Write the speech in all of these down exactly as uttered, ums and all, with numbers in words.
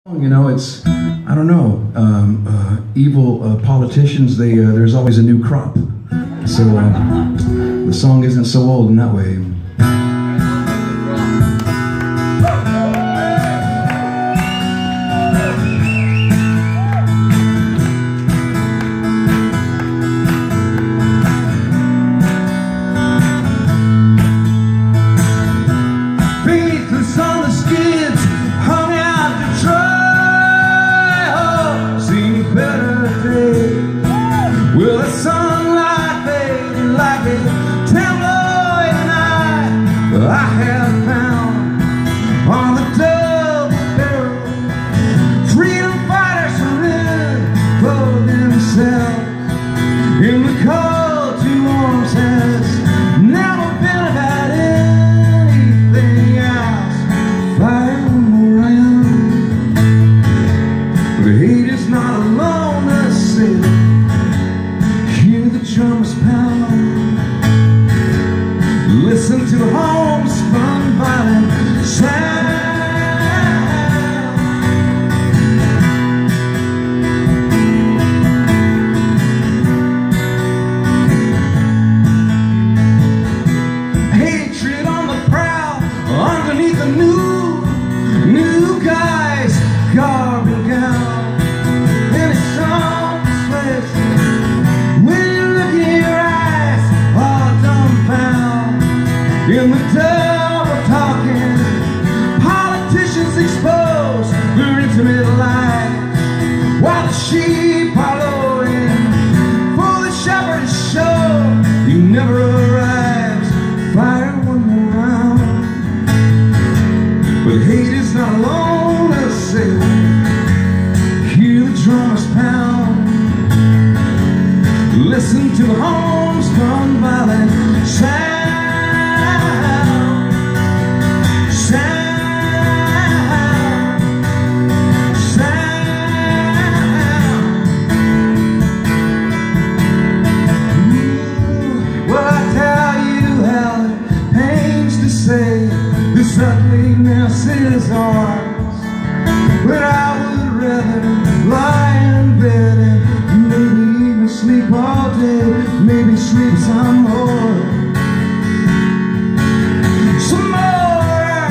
You know, it's, I don't know, um, uh, evil uh, politicians, they, uh, there's always a new crop. So uh, the song isn't so old in that way. Faithless on the skids, hung out to dry. Oh, seen better days. Well, the sunlight faded like a tabloid night. I have found on the double barrel freedom fighters surrender for themselves. In the cold two arms has never been about anything else. Fire around, but hate is not alone to say. Hear the drums pound, listen to the homespun violent sound. Hatred on the prowl, underneath the new, new guy's garbage gown. And it's so persuasive when you look in your eyes, all dumbfound. In the double talking, politicians expose their intimate lives, while the sheep are lowing for the shepherd's show. He never arrives. Fire one more round, but hate is not alone to say. Hear the drummers pound, listen to the homespun violent sound. This ugliness is ours, but I would rather lie in bed and maybe even sleep all day, maybe sleep some more, some more.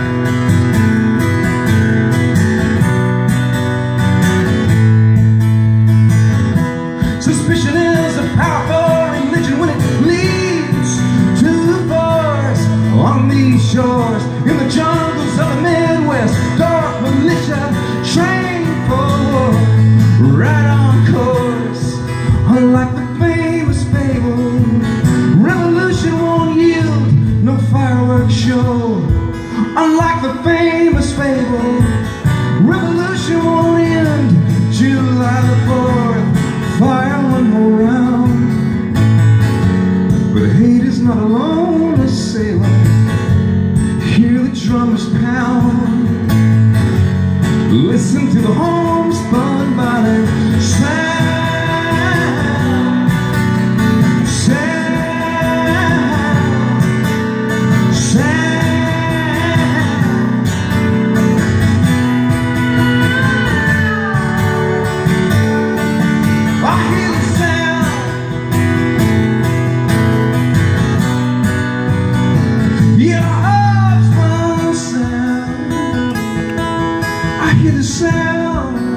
Suspicion is a powerful religion when it leads to the forest on these shores. In the jungles of the Midwest, dark militia trained for war, right on course. Unlike the famous fable, revolution won't yield no fireworks show. Unlike the famous fable, revolution won't end July the fourth. Fire one more round, but hate is not alone to sail. Hear the drummers pound, listen to the homespun violent sound. Sound, sound. I hear the sound. Yeah. I hear the sound